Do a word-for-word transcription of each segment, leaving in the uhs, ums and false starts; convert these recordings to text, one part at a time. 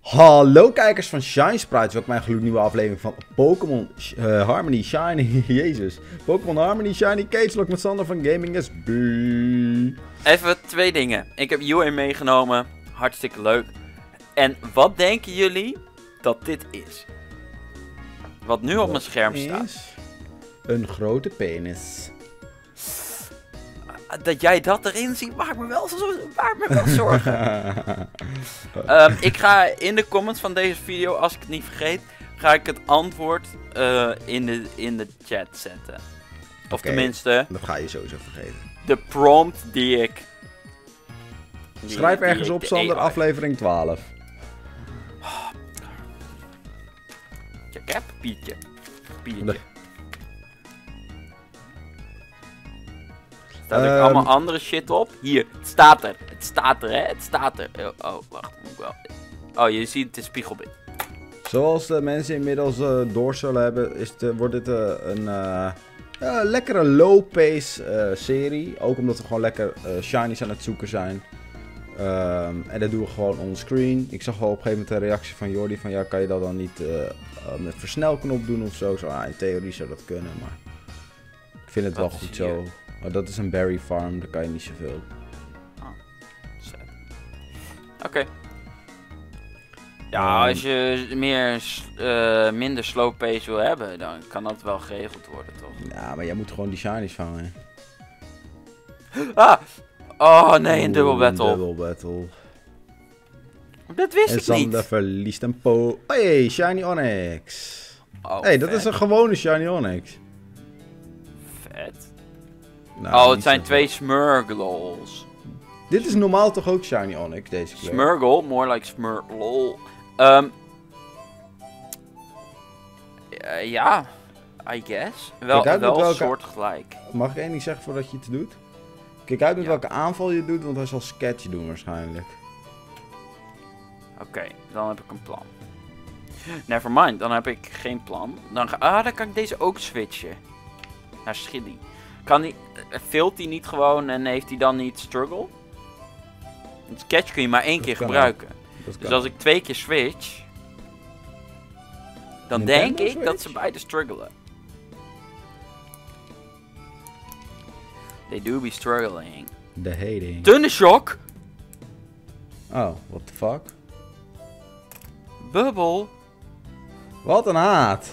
Hallo kijkers van Shine Sprites, welkom bij een gloednieuwe aflevering van Pokémon uh, Harmony Shiny, jezus, Pokémon Harmony Shiny Cage Lock met Sander van Gaming S B. Even twee dingen. Ik heb Yue meegenomen, hartstikke leuk. En wat denken jullie dat dit is? Wat nu op mijn scherm staat. Een grote penis. Dat jij dat erin ziet, maakt me wel, zo, maakt me wel zorgen. um, ik ga in de comments van deze video, als ik het niet vergeet, ga ik het antwoord uh, in, de, in de chat zetten. Of okay, tenminste... Dat ga je sowieso vergeten. De prompt die ik... Die, Schrijf ergens die op, Sander, A I. Aflevering twaalf. Kijk, hè, papiertje. Papiertje. Nee. Staat er um, allemaal andere shit op? Hier, het staat er. Het staat er, hè? Het staat er. Oh, oh wacht. Moet ik wel... Oh, je ziet het spiegelbeeld. Zoals de mensen inmiddels uh, door zullen hebben, is het, uh, wordt dit uh, een uh, uh, lekkere low-pace uh, serie. Ook omdat we gewoon lekker uh, shinies aan het zoeken zijn. Um, en dat doen we gewoon onscreen. Ik zag wel op een gegeven moment een reactie van Jordi van ja, kan je dat dan niet uh, uh, met versnelknop doen of zo? Zo ah, in theorie zou dat kunnen, maar ik vind het Wat wel goed zo. Maar dat is een berry farm, daar kan je niet zoveel. Oh, Oké. Okay. Ja, um, als je meer, uh, minder slow pace wil hebben, dan kan dat wel geregeld worden, toch? Ja, maar jij moet gewoon die shinies vangen. Ah! Oh nee, een dubbel battle. Een dubbel battle. Dat wist en ik Sander niet. En verliest een po... Hey, Shiny Onix. Oh, hey, dat is een gewone Shiny Onix. Vet. Nou, oh, het zijn twee Smurgles. Dit is normaal toch ook Shiny Onix, deze kleur? Smurgle, more like Smurgle. Um, uh, ja, I guess. Wel, Kijk, wel welke... soortgelijk. Mag ik één ding zeggen voordat je iets doet? Kijk uit met ja. welke aanval je doet, want hij zal sketch doen waarschijnlijk. Oké, okay, dan heb ik een plan. Nevermind, dan heb ik geen plan. Dan ga... Ah, dan kan ik deze ook switchen. Naar Schilly. Kan die... Vult hij niet gewoon en heeft hij dan niet struggle? Want sketch kun je maar één dat keer gebruiken. Dus als ik twee keer switch... Dan Nintendo denk ik switch? Dat ze beide struggelen. They do be struggling. The hating. Thundershock! Oh, what the fuck? Bubble! Wat een haat!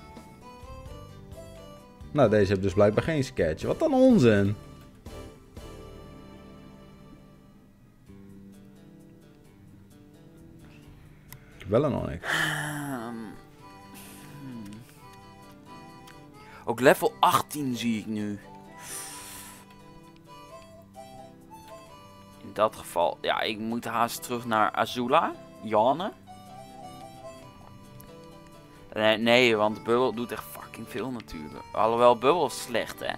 Nou, deze heeft dus blijkbaar geen sketch. Wat een onzin! Ik heb wel een Onix. Um, hmm. Ook level achttien zie ik nu. In dat geval, ja, ik moet haast terug naar Azula. Janne. Nee, nee, want Bubble doet echt fucking veel natuurlijk. Alhoewel Bubble is slecht, hè.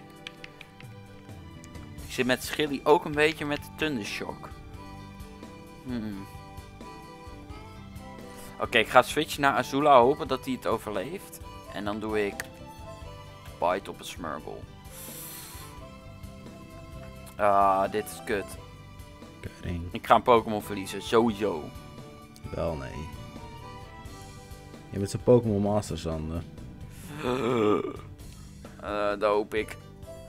Ik zit met Schilly ook een beetje met de Thundershock. Hmm. Oké, okay, ik ga switchen naar Azula, hopen dat hij het overleeft. En dan doe ik Bite op een Smurgle. Ah, dit is kut. Kutting. Ik ga een Pokémon verliezen, sowieso. Wel, nee. Je bent zo'n Pokémon Master, Sander. Uh, dat hoop ik.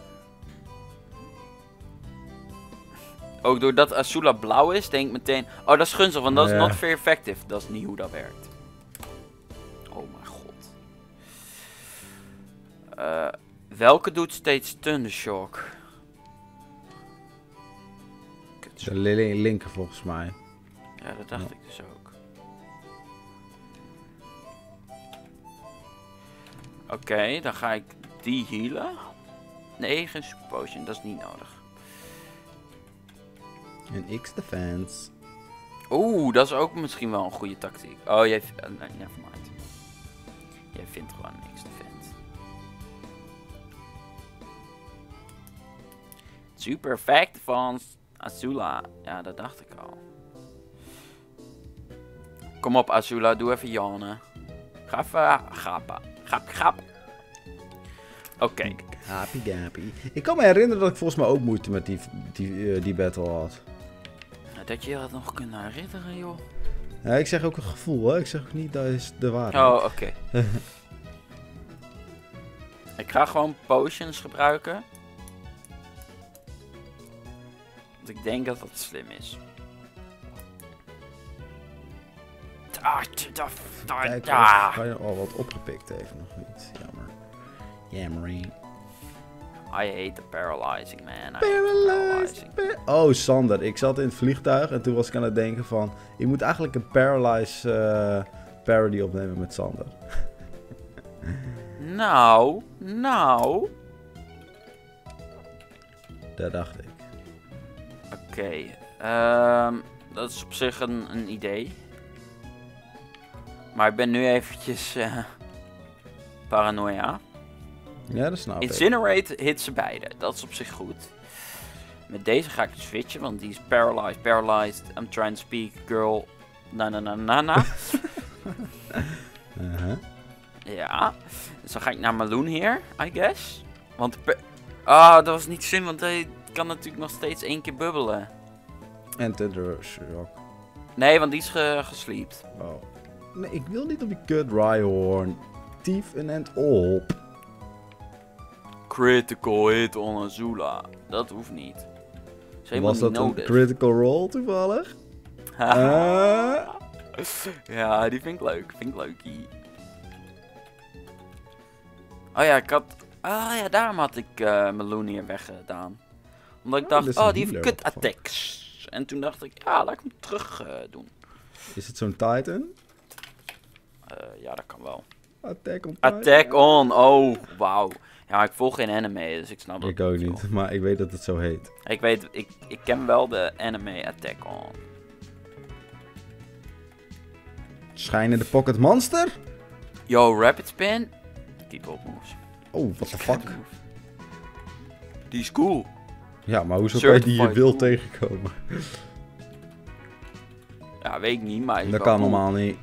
Ook doordat Azula blauw is, denk ik meteen... Oh, dat is gunstig, want dat is ja. not very effective. Dat is niet hoe dat werkt. Oh mijn god. Uh, welke doet steeds Thundershock? De linker volgens mij. Ja, dat dacht ja. ik dus ook. Oké, okay, dan ga ik die healen. Nee, geen super potion, dat is niet nodig. En X defense. Oeh, dat is ook misschien wel een goede tactiek. Oh, jij... Uh, nee, nevermind. Jij vindt gewoon een X defense. Super effect van Azula. Ja, dat dacht ik al. Kom op Azula, doe even Janne. Ga even grappen. Grap, grap. Oké. Okay. Happy gappy. Ik kan me herinneren dat ik volgens mij ook moeite met die, die, uh, die battle had. Dat je dat nog kunt herinneren, joh. Ja, ik zeg ook een gevoel, hè. Ik zeg ook niet dat is de waarheid. Oh, oké. Okay. Ik ga gewoon potions gebruiken. Want ik denk dat dat slim is. Ah, Kijk, ah. kan je al wat opgepikt even nog niet. Jammer. Jammering. I hate the paralyzing, man. I Paralyzed. paralyzing. Pa oh, Sander. Ik zat in het vliegtuig en toen was ik aan het denken van... Je moet eigenlijk een Paralyze uh, parody opnemen met Sander. Nou, nou. Dat dacht ik. Oké. Okay, um, dat is op zich een, een idee. Maar ik ben nu eventjes uh, paranoia. Ja, dat snap ik. Incinerate hit ze beide. Dat is op zich goed. Met deze ga ik switchen, want die is paralyzed. Paralyzed. I'm trying to speak, girl. Na na na na na. uh-huh. Ja. Dus dan ga ik naar Meloen hier, I guess. Want... Ah, dat was niet zin, want hij kan natuurlijk nog steeds één keer bubbelen. En Thunder Shock. Nee, want die is ge gesleept. Oh. Nee, ik wil niet op die kut Rhyhorn. Tief en end op. Critical hit on Azula. Dat hoeft niet. Dat was dat nodig. een critical roll toevallig? uh. Ja, die vind ik leuk. Vind ik leukie. Oh ja, ik had... Ah ja, daarom had ik uh, Meloen hier weggedaan. Omdat ik Oh, dacht, oh, die heeft healer, kut attacks. En toen dacht ik, ja, laat ik hem terug uh, doen. Is het zo'n Titan? Uh, ja, dat kan wel. Attack on Titan. Attack on, oh, wauw. Ja, ik volg geen anime, dus ik snap dat. Ik ook niet, niet, maar ik weet dat het zo heet. Ik weet, ik, ik ken wel de anime Attack on. Schijnen de Pocket Monster? Yo, Rapid Spin. Keep up moves. Oh, what the fuck? Die is cool. Ja, maar hoezo kan je die hier wil cool. tegenkomen? Ja, weet ik niet, maar... Dat kan cool. Normaal niet.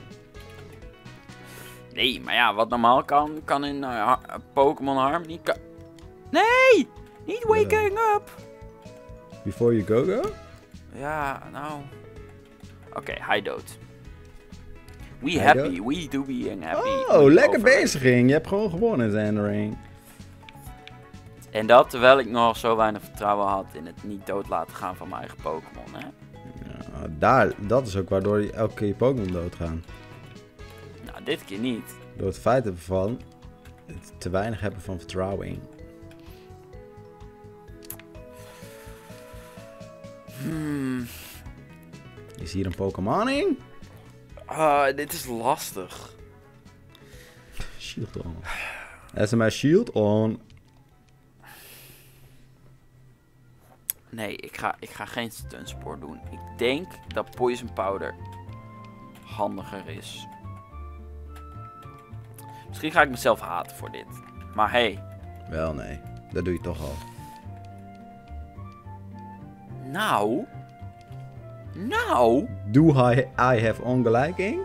Nee, maar ja, wat normaal kan, kan in uh, Pokémon Harmony... Kan... Nee! Niet waking uh, up! Before you go go? Ja, nou... Oké, okay, hij dood. We hij happy, dood? we do being happy. Oh, lekker bezig, Ring. Je hebt gewoon gewonnen, Zandering. En dat terwijl ik nog zo weinig vertrouwen had in het niet dood laten gaan van mijn eigen Pokémon, hè? Ja, daar, dat is ook waardoor je elke keer je Pokémon doodgaan. Nou, dit keer niet. Door het feit van het te weinig hebben van vertrouwen. Hmm. Is hier een Pokémoning? Ah, dit is lastig. Shield on. S M S Shield on. Nee, ik ga, ik ga geen Stunspore doen. Ik denk dat Poison Powder handiger is. Misschien ga ik mezelf haten voor dit. Maar hey. Wel nee, dat doe je toch al. Nou. Nou. Do I, I have ongelijking?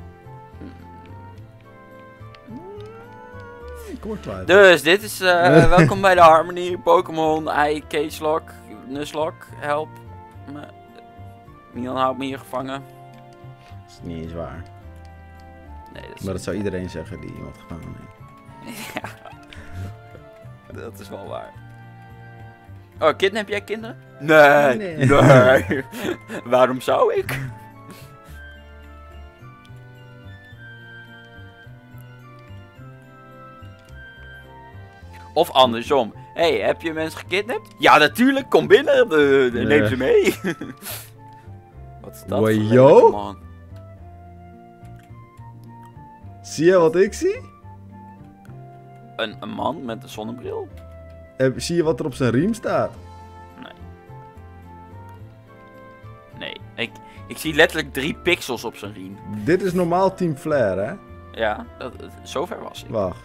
Hmm. Dus dit is uh, welkom bij de Harmony Pokémon I Caselock Nuzlocke. Help me. Milan houdt me hier gevangen. Dat is niet eens waar. Nee, dat is maar dat zou iedereen zeggen die iemand gevangen heeft. Ja. Dat is wel waar. Oh, kidnap jij kinderen? Nee, nee. nee. Waarom zou ik? Of andersom. Hé, hey, heb je mensen gekidnapt? Ja, natuurlijk. Kom binnen. De, de, nee. Neem ze mee. Wat is dat? Yo? Man? Zie je wat ik zie? Een, een man met een zonnebril? Eh, zie je wat er op zijn riem staat? Nee. Nee. Ik, ik zie letterlijk drie pixels op zijn riem. Dit is normaal Team Flare, hè? Ja, dat, zover was ik. Wacht.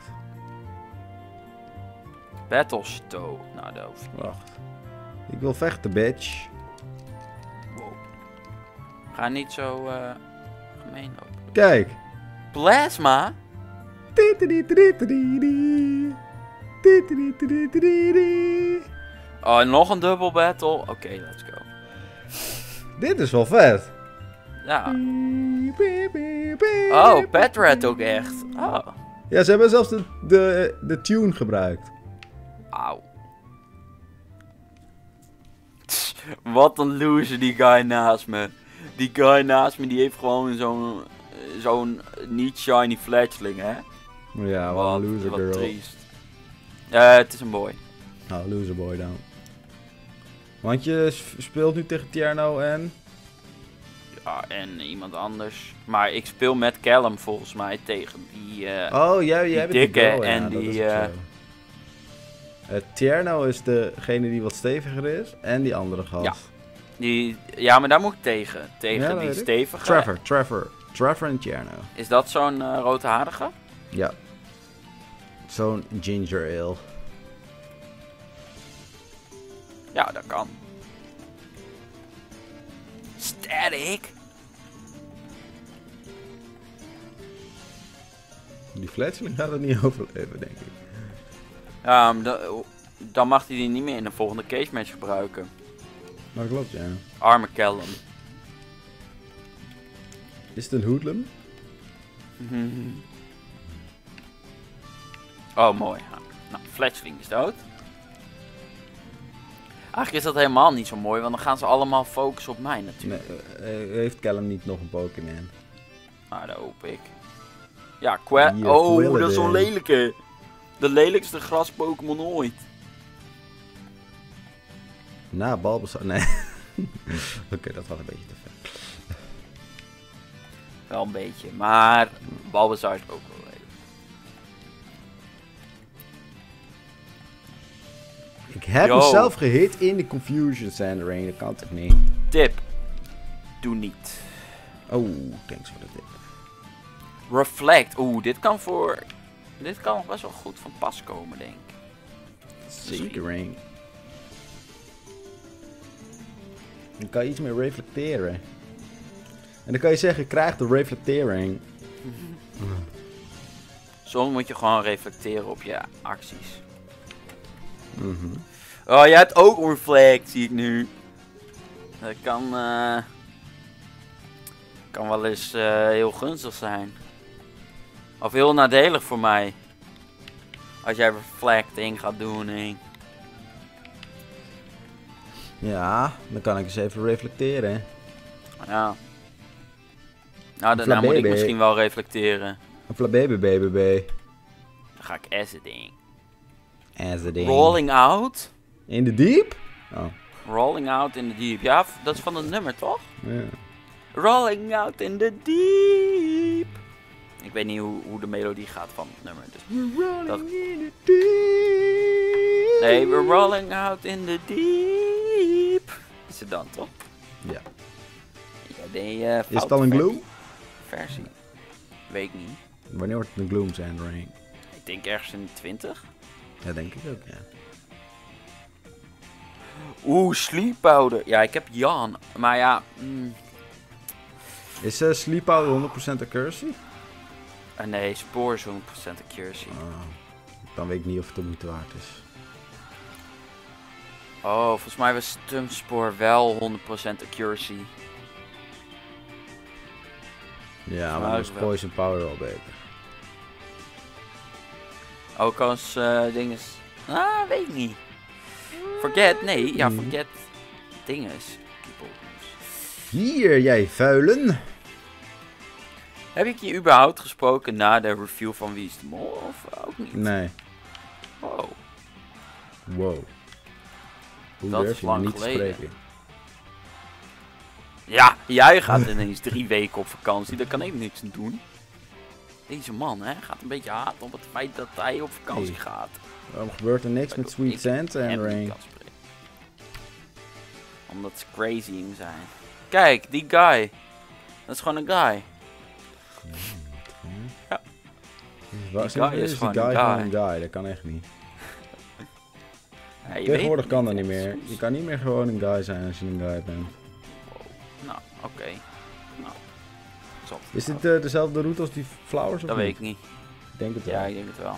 Battlestow. Nou, dat hoeft niet. Wacht. Ik wil vechten, bitch. Wow. Ga niet zo uh, gemeen lopen. Kijk. Plasma? Oh, nog een dubbel battle? Oké, okay, let's go. Dit is wel vet. Ja. Oh, Pet Rat ook echt. Oh. Ja, ze hebben zelfs de, de, de tune gebruikt. Auw. Wat een loser die guy naast me. Die guy naast me die heeft gewoon zo'n zo'n niet shiny fledgling, hè? Ja, wat Wat, een loser wat girl. triest. Ja, het is een boy. Nou, loser boy dan. Want je s- speelt nu tegen Tierno en... Ja, en iemand anders. Maar ik speel met Callum volgens mij tegen die... eh, Oh, jij, jij die bent dikke girl, ja, en dat die, is ook eh, zo. Eh, Tierno is degene die wat steviger is. En die andere gast. Ja. die... Ja, maar daar moet ik tegen. Tegen Ja, dat die weet ik. stevige. Trevor, Trevor. Trevor en Tierno. Is dat zo'n uh, roodharige? Ja. Zo'n ginger ale. Ja, dat kan. Static. Die fletseling gaat het niet overleven, denk ik. Ja, maar da- dan mag hij die niet meer in de volgende case match gebruiken. Maar klopt, ja. Arme Callum. Is het een hoodlum? Oh, mooi. Nou, Fletchling is dood. Eigenlijk is dat helemaal niet zo mooi, want dan gaan ze allemaal focussen op mij natuurlijk. Nee, uh, heeft Callum niet nog een Pokémon? Ah, dat hoop ik. Ja, Qua... Hier, Oh, Quilladin. dat is zo'n lelijke. De lelijkste gras-Pokémon ooit. Na Bulbasaur, nee. Oké, okay, dat gaat een beetje te ver. Wel een beetje, maar Bulbasaur is ook wel lelijk. Ik heb Yo. mezelf gehit in de Confusion Sandering, dat kan toch niet? Tip. Doe niet. Oh, thanks voor de tip. Reflect. Oeh, dit kan voor... Dit kan best wel goed van pas komen, denk ik. Zekering. Dan kan je iets meer reflecteren. En dan kan je zeggen, krijg de reflectering. Soms moet je gewoon reflecteren op je acties. Mhm. Oh, jij hebt ook reflect, zie ik nu. Dat kan... eh kan wel eens eh, heel gunstig zijn. Of heel nadelig voor mij. Als jij reflecting gaat doen, hè. Ja, dan kan ik eens even reflecteren. Ja. Nou, daarna moet ik Flabébé. misschien wel reflecteren. Een flabébé baby baby. Dan ga ik acid-ding. As a ding. Rolling out. In de diep? Oh, Rolling out in the deep. Ja, f- dat is van het nummer, toch? ja. Rolling out in the deep. Ik weet niet hoe, hoe de melodie gaat van het nummer. Dus dat... Nee, we're rolling out in the deep. Is het dan, toch? Ja. Ja, de, uh, Is het al een gloom? versie? Weet ik niet. Wanneer wordt het een gloom Sandering? Ik denk ergens in de twintig. Ja, denk ik ook, ja. Oeh, sleep powder. Ja, ik heb Jan. Maar ja... Mm, Is uh, Sleep Powder honderd procent accuracy? uh, nee, spoor is honderd procent accuracy. Oh, dan weet ik niet of het de moeite waard is. Oh, volgens mij was Stumspoor wel honderd procent accuracy. Ja, Maar maar dan is ook wel. Poison Powder al beter. Ook als uh, dinges. Ah, weet ik niet. Forget, nee, ja, Hmm. forget dinges. Hier, jij vuilen! Heb ik je überhaupt gesproken na de review van Wie is de Mol? Of ook niet? Nee. Oh. Wow. Hoe Dat durf is je me lang niet te geleden. spreken? Ja, jij gaat ineens drie weken op vakantie. Daar kan ik niks aan doen. Deze man, hè, gaat een beetje haat op het feit dat hij op vakantie Hey. gaat. Waarom gebeurt er niks met Sweet Ik Sand hem en niet Rain? kan spreken. Omdat ze crazy in zijn. Kijk, die guy. Dat is gewoon een guy. Ja. Waar Die guy is is die gewoon guy een gewoon guy. een guy? Dat kan echt niet. Ja, je Tegenwoordig weet kan het dat niet meer. soms. Je kan niet meer gewoon een guy zijn als je een guy bent. Nou, oké. Nou, zot. Is dit uh, dezelfde route als die Flowers of Dat niet? weet ik niet. Ik denk het wel. Ja, ik denk het wel.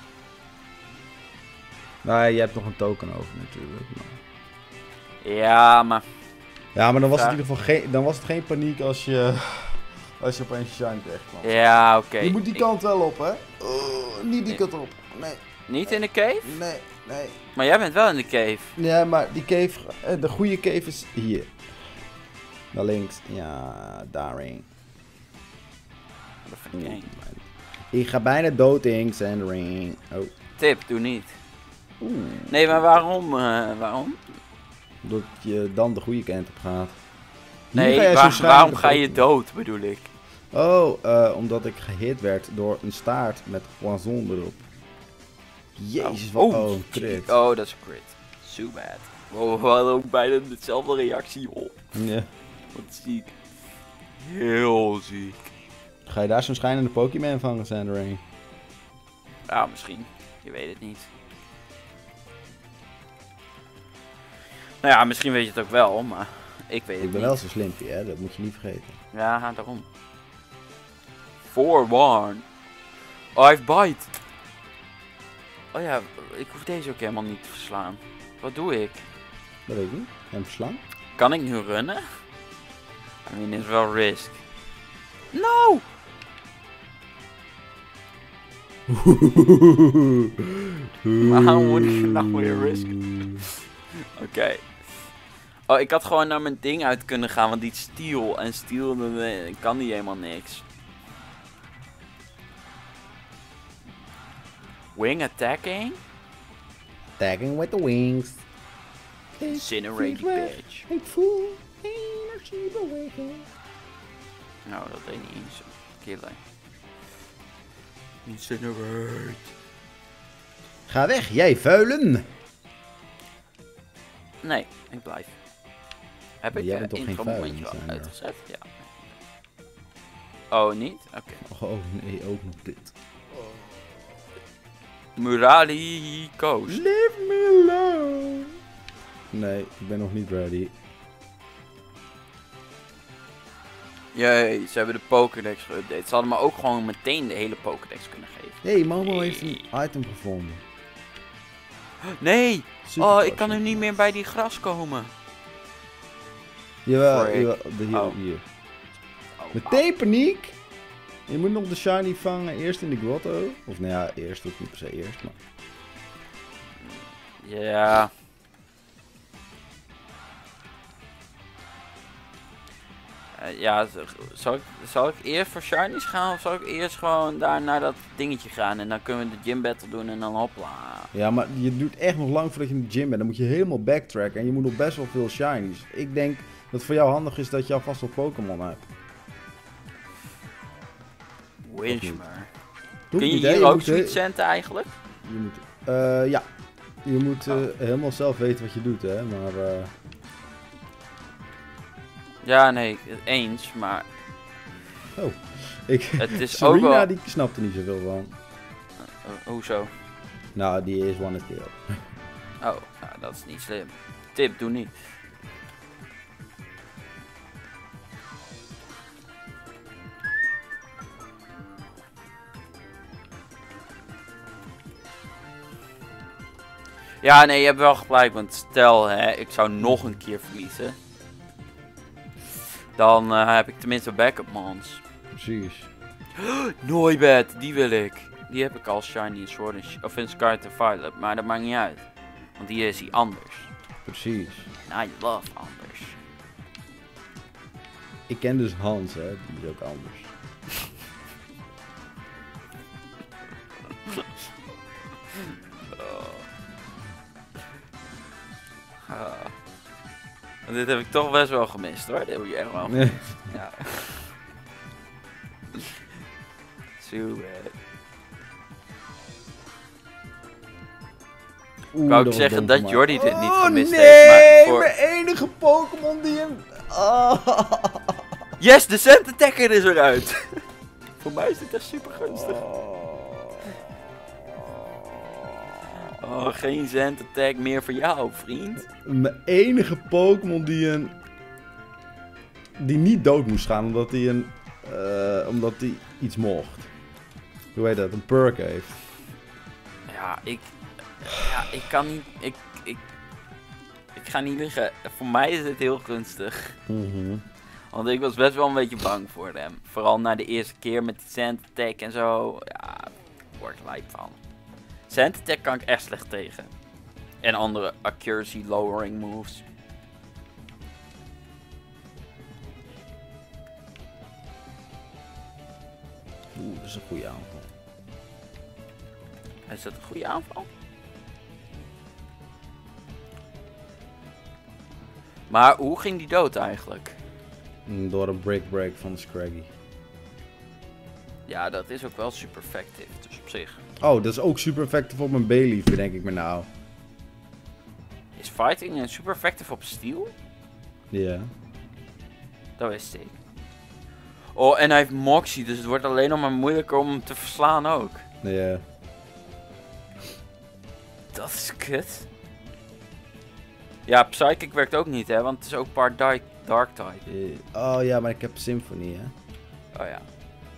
Nou, je hebt nog een token over natuurlijk. Maar... Ja, maar... Ja, maar dan was, het Ja. in ieder geval geen, dan was het geen paniek als je Als je opeens shine tegenkwam. Ja, oké. Okay. Je moet die Ik... kant wel op, hè? Oh, niet die kant op. Nee. Niet in de cave? Nee, nee. Maar jij bent wel in de cave. Ja, maar die cave, de goede cave is hier. Naar links. Ja, daarin. Dat vind ik eng. Ik ga bijna dood in Sandring. Oh. Tip, doe niet. Oeh. Nee, maar waarom? Uh, waarom? Omdat je dan de goede kant op gaat. Nee, ga waar, waarom ga je dood, bedoel ik? Oh, uh, omdat ik gehit werd door een staart met poison erop. Jezus, wat oh, oh, een crit. Oh, dat is een crit. So bad. Wow, we hadden ook bijna dezelfde reactie op. Ja. Wat ziek. Heel ziek. Ga je daar zo'n schijnende Pokémon vangen, Sandring? Ja, misschien. Je weet het niet. Nou ja, misschien weet je het ook wel, maar ik weet het niet. Ik ben wel zo slimpie, hè? Dat moet je niet vergeten. Ja, daarom. Forewarn. Oh, I've bite. Oh ja, ik hoef deze ook helemaal niet te verslaan. Wat doe ik? Dat weet ik niet. En verslaan? Kan ik nu runnen? I mean, it's wel risk. No! Waarom moet ik nou weer risken? Oké. Okay. Oh, ik had gewoon naar mijn ding uit kunnen gaan, want die is steel. En steel, dan eh, kan die helemaal niks. Wing attacking? Attacking with the wings. Incinerate die bitch. Ik voel energie bewegen. Nou, dat deed niet eens. Killen. Incinerate. Ga weg, jij vuilen! Nee, ik blijf. Heb ik jij bent uh, toch geen vuilen uitgezet? Ja. Oh, niet? Oké. Okay. Oh nee, ook nog dit. Murali Coast. Leave me alone. Nee, ik ben nog niet ready. Jee, ze hebben de Pokédex geüpdate. Ze hadden me ook gewoon meteen de hele Pokédex kunnen geven. Hé, hey, Momo nee. heeft een item gevonden. Nee! Super oh, ik kan nu niet meer bij die gras komen. Jawel, jawel de hier, oh. hier. Oh, meteen oh. paniek! Je moet nog de shiny vangen, eerst in de grotto. Of nou ja, eerst, ook niet per se eerst, maar... Ja... Uh, ja, zal ik, zal ik eerst voor shinies gaan of zal ik eerst gewoon daar naar dat dingetje gaan en dan kunnen we de gym battle doen en dan hopla. Ja, maar je duurt echt nog lang voordat je in de gym bent. Dan moet je helemaal backtracken en je moet nog best wel veel shinies. Ik denk dat het voor jou handig is dat je alvast al Pokémon hebt. Wish maar. Kun je hier je ook zoiets centen eigenlijk? Je moet, uh, ja. Je moet uh, oh. helemaal zelf weten wat je doet, hè, maar... Uh... Ja, nee, eens, maar... Oh, ik... Het is Serena, ook wel... die snapte niet zoveel van. Uh, uh, hoezo? Nou, die is one kill. Oh, nou, dat is niet slim. Tip, doe niet. Ja, nee, je hebt wel gelijk, want stel, hè, ik zou nog een keer verliezen. Dan uh, heb ik tenminste backup mons. Precies. Noibat, die wil ik. Die heb ik al shiny in Sword and of in Scarlet and Violet, maar dat maakt niet uit. Want die is hij anders. Precies. Nou, I love anders. Ik ken dus Hans, hè, die is ook anders. oh. Ah. Dit heb ik toch best wel gemist hoor, dit heb je echt wel gemist. Ja. Zo bad. Ik wou ook zeggen dat maar. Jordi dit niet gemist oh, nee, heeft, maar voor... mijn enige Pokémon die hem... Oh. Yes, de Scent Attacker is eruit! Voor mij is dit echt super gunstig. Oh, oh geen Scent Attack meer voor jou, vriend. Mijn enige Pokémon die een... Die niet dood moest gaan, omdat hij een... Uh, omdat hij iets mocht. Hoe heet dat? Een perk heeft. Ja, ik... Ja, ik kan niet... Ik, ik, ik ga niet liggen. Voor mij is het heel gunstig. Mm-hmm. Want ik was best wel een beetje bang voor hem. Vooral na de eerste keer met die Sand Attack en zo. Ja, daar word ik lijp van. Sand Attack kan ik echt slecht tegen. En andere accuracy lowering moves. Oeh, dat is een goede aanval. Is dat een goede aanval? Maar hoe ging die dood eigenlijk? Door een break-break van de Scraggy. Ja, dat is ook wel super effectief, dus op zich. Oh, dat is ook super effectief op mijn Bayleaf, denk ik me nou. Is fighting en super effectief op steel? Ja. Dat wist ik. Oh, en hij heeft Moxie, dus het wordt alleen nog maar moeilijker om hem te verslaan ook. Ja. Dat is kut. Ja, Psychic werkt ook niet, hè, want het is ook part dark, dark type. Oh ja, maar ik heb Symphony, hè. Oh ja.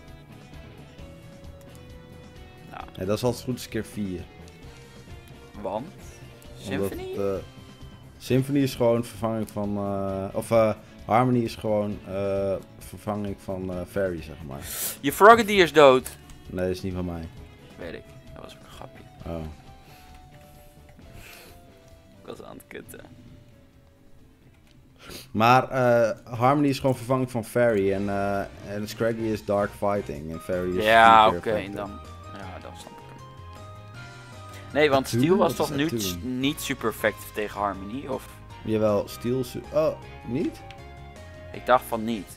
Nou. Ja, dat is altijd goed eens keer vier. Want? Symphony? Omdat, uh, Symphony is gewoon vervanging van... Uh, of uh, Harmony is gewoon uh, vervanging van uh, Fairy, zeg maar. Je Frogadier is dood. Nee, dat is niet van mij. Weet ik. Dat was ook een grapje. Oh. Ik was aan het kutten. Maar uh, Harmony is gewoon vervanging van Fairy. En, uh, en Scraggy is Dark Fighting. En Fairy is... Ja, oké. Okay, dan... Ja, dan snap ik hem. Nee, want Steel was toch nu niet super effectief tegen Harmony, of? Jawel, Steel... Oh, niet? Ik dacht van niet.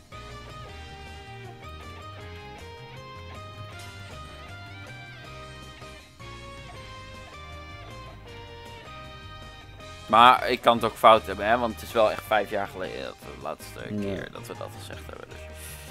Maar ik kan het ook fout hebben, hè, want het is wel echt vijf jaar geleden dat we de laatste Ja. keer dat we dat gezegd hebben. Dus.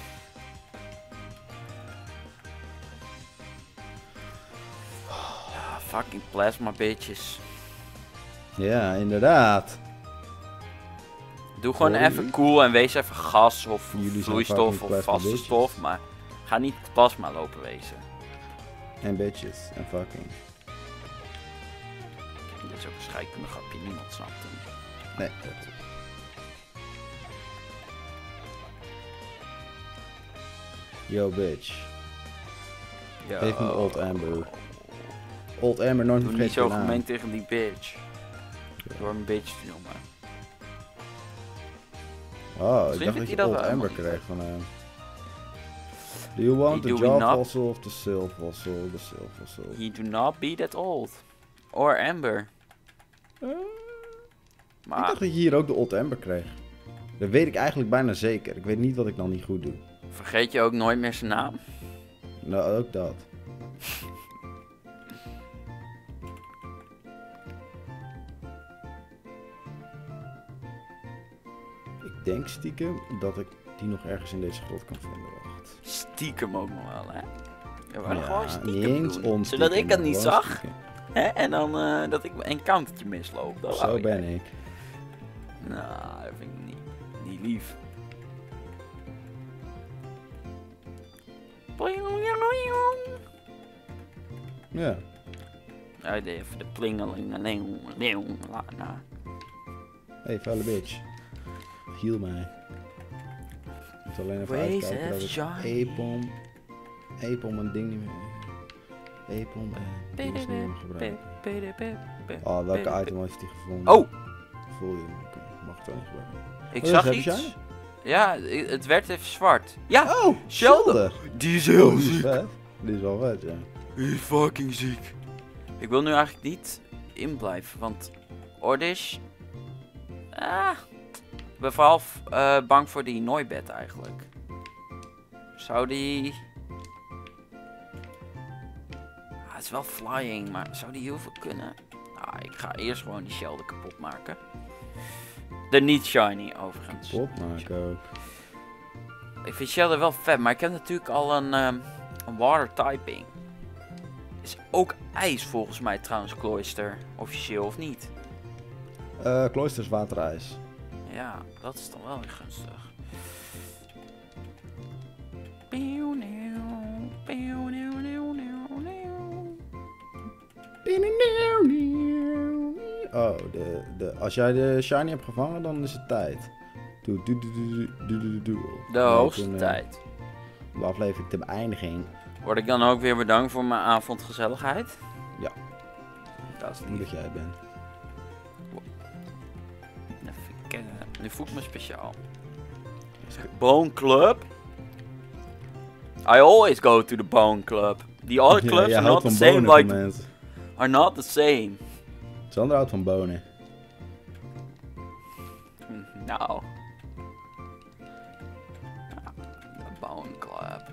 Ja, fucking plasma bitches. Ja, inderdaad. Doe gewoon Horen even jullie? cool en wees even gas of Jullie zijn vloeistof fucking of plasma vaste bitches. stof, maar ga niet plasma lopen wezen. En bitches. En fucking. Dit is ook een scheikundig grapje, niemand snapt hem. Nee, dat... Yo, bitch. Yo. Geef me Old Amber. Old Amber, nooit Doe vergeten niet zo je naam. gemeen tegen die bitch. Door een bitch te noemen. Oh, ik Misschien dacht vindt dat je hij dat Old wel Amber helemaal kreeg van hem. Do you want the Do we jaw not? fossil of the sil fossil? The sil fossil. He do not be that old. Or Amber. Uh, ik Maar dacht dat je hier ook de Old Amber kreeg. Dat weet ik eigenlijk bijna zeker. Ik weet niet wat ik dan niet goed doe. vergeet je ook nooit meer zijn naam? Nou, ook dat. Ik denk stiekem dat ik die nog ergens in deze grot kan vinden. Wacht. Stiekem ook nog wel, hè? Ja, maar Ja, gewoon niet stiekem eens doen. onstiekem, Zodat ik het niet gewoon zag. stiekem. Hè? En dan uh, dat ik mijn encountertje misloop. Dat Zo wou ben jij. ik. Nou, dat vind ik niet, niet lief. Ja. Ja, even de plingeling. Nou. Hey, vuile bitch. Heal mij. Ik moet alleen even Ways uitkijken dat of ik shine. Epom... Epom een ding niet meer... Epom en dingen niet meer gebruiken. Oh, welke item heeft hij gevonden? Oh! Voel je hem? Oké, mag het wel niet gebruiken. Ik Oh, zag heb iets. jij? Ja, i- het werd even zwart. Ja, Oh, Sheldon. Die is heel Die is ziek. vet. Die is wel vet, ja. Die is fucking ziek. Ik wil nu eigenlijk niet inblijven, want Ordish... Ah, ik ben vooral uh, bang voor die Noibet eigenlijk. Zou die... Ah, het is wel flying, maar zou die heel veel kunnen? Ah, ik ga eerst gewoon die Sheldon kapot maken. De niet shiny overigens. Top maken ook. Ik vind Sheldon wel vet, maar ik heb natuurlijk al een, um, een water typing. Is ook ijs volgens mij trouwens, Cloyster. Officieel of niet? Uh, Cloysters waterijs. Ja, dat is dan wel weer gunstig. Oh, de, de, als jij de shiny hebt gevangen, dan is het tijd. Doe, doe, doe, doe, doe, doe, doe. De Nee, hoogste toen, uh, tijd. De aflevering te beëindiging. Word ik dan ook weer bedankt voor mijn avondgezelligheid? Ja. Dat is Hoe lief. dat jij het bent. Even kennen. Nu voel ik me speciaal. Bone Club? I always go to the Bone Club. The other clubs jij are houdt not the van same bonen, like... mensen. Are not the same. Sander houdt van bonen. Hm, Nou. The Bone Club.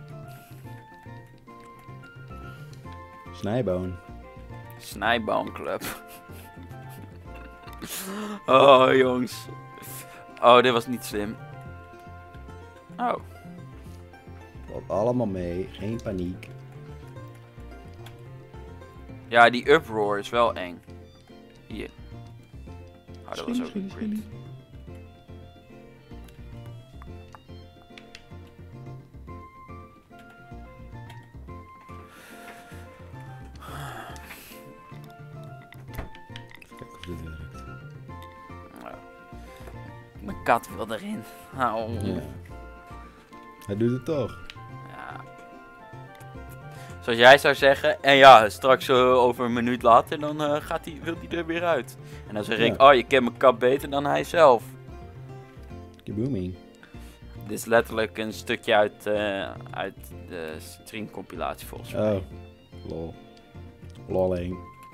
Snijboon. Snijboom Club. Oh, jongens. Oh, dit was niet slim. Oh. Valt allemaal mee. Geen paniek. Ja, die uproar is wel eng. Hier. Oh, dat was ook Schilly, een schilly, crit. Kijk of dit werkt. Nou. Mijn kat wil erin. Au. Ja. Hij doet het toch. Ja. Zoals jij zou zeggen. En ja, straks uh, over een minuut later, dan uh, gaat hij, wil hij er weer uit. En dan zeg ik, Ja. oh, je kent mijn kat beter dan hij zelf. Booming. Dit is letterlijk een stukje uit, uh, uit de streamcompilatie volgens mij. Oh. Lol. Lolling.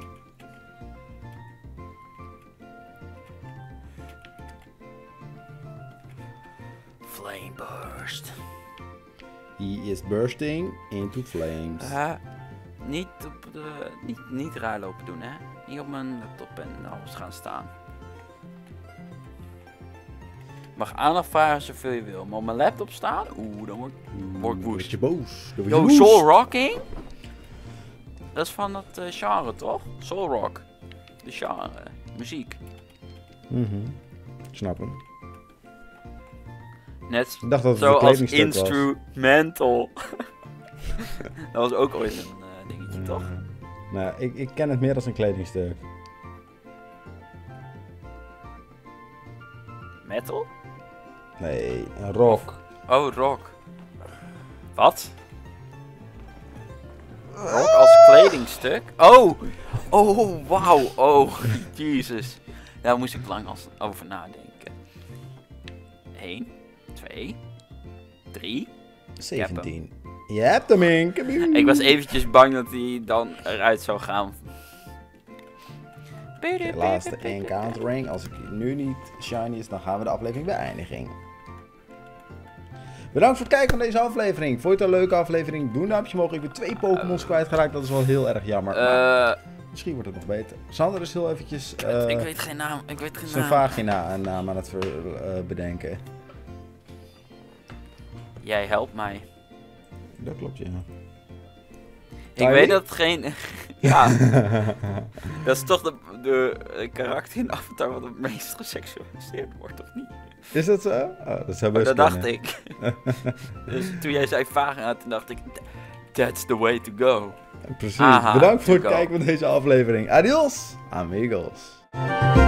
Flame burst. He is bursting into flames. Uh, niet, op de, niet, niet raar lopen doen, hè. Niet op mijn laptop en alles gaan staan. Mag aandacht vragen zoveel je wil, maar op mijn laptop staan? Oeh, dan word, word ik Word woest. je boos. Dan word je Yo, woest. Soul Rocking? Dat is van het uh, genre, toch? Soul Rock. De genre. Muziek. Mhm. Ik snap hem. Net Ik dacht dat het zo een als kledingstuk was. instrumental. Dat was ook ooit een uh, dingetje, toch? Ja. Nou, ik, ik ken het meer als een kledingstuk. Metal? Nee, een rock. Oh, rock. Wat? Rock als kledingstuk? Oh! Oh, wauw. Oh, jezus. Daar moest ik lang als- over nadenken. één, twee, drie. zeventien. Je hebt hem in. Kaboom. Ik was eventjes bang dat hij dan eruit zou gaan. De laatste encountering. Als ik nu niet shiny is, dan gaan we de aflevering beëindiging. Bedankt voor het kijken van deze aflevering. Vond je het een leuke aflevering? Doe een duimpje omhoog. Ik ben twee Pokémons kwijtgeraakt. Dat is wel heel erg jammer. Maar Eh, misschien wordt het nog beter. Sander is heel eventjes ik, weet, eh, ik weet geen naam. Ik weet geen zijn naam. vagina een naam aan het ver- eh, bedenken. Jij helpt mij. Dat klopt, ja. Ik Tylee? weet dat het geen... ja, dat is toch de, de eh, karakter in Avatar wat het meest geseksualiseerd wordt, of niet? Is dat zo? Oh, dat zou best Dat dacht kunnen. ik. Dus toen jij zei vagina, toen dacht ik... That's the way to go. Precies. Aha, Bedankt voor het to go. kijken van deze aflevering. Adios, amigos.